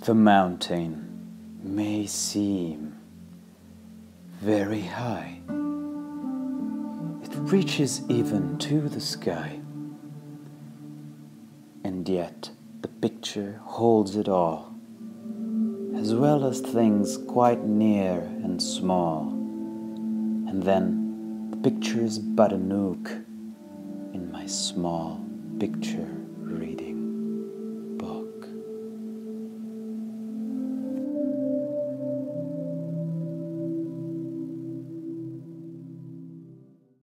The mountain may seem very high. It reaches even to the sky. And yet the picture holds it all, as well as things quite near and small. And then the picture is but a nook in my small picture